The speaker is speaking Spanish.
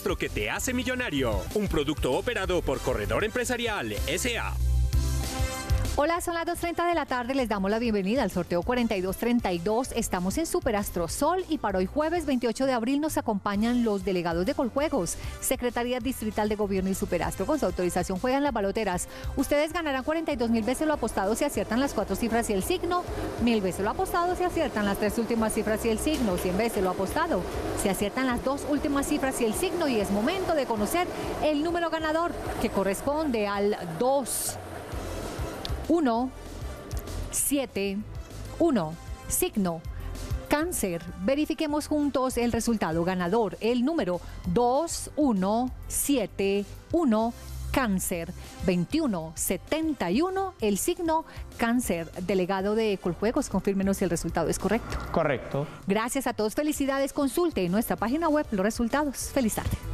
Astro que te hace millonario. Un producto operado por Corredor Empresarial S.A. Hola, son las 2:30 de la tarde, les damos la bienvenida al sorteo 4232. Estamos en Superastro Sol y para hoy jueves 28 de abril nos acompañan los delegados de Coljuegos, Secretaría Distrital de Gobierno y Superastro. Con su autorización juegan las baloteras. Ustedes ganarán 42.000 veces lo apostado si aciertan las 4 cifras y el signo, 1.000 veces lo apostado si aciertan las 3 últimas cifras y el signo, 100 veces lo apostado si aciertan las 2 últimas cifras y el signo. Y es momento de conocer el número ganador, que corresponde al 2, 1, 7, 1, signo Cáncer. Verifiquemos juntos el resultado ganador. El número 2171, Cáncer. 2171, el signo Cáncer. Delegado de Coljuegos, confírmenos si el resultado es correcto. Correcto. Gracias a todos, felicidades. Consulte en nuestra página web los resultados. Feliz tarde.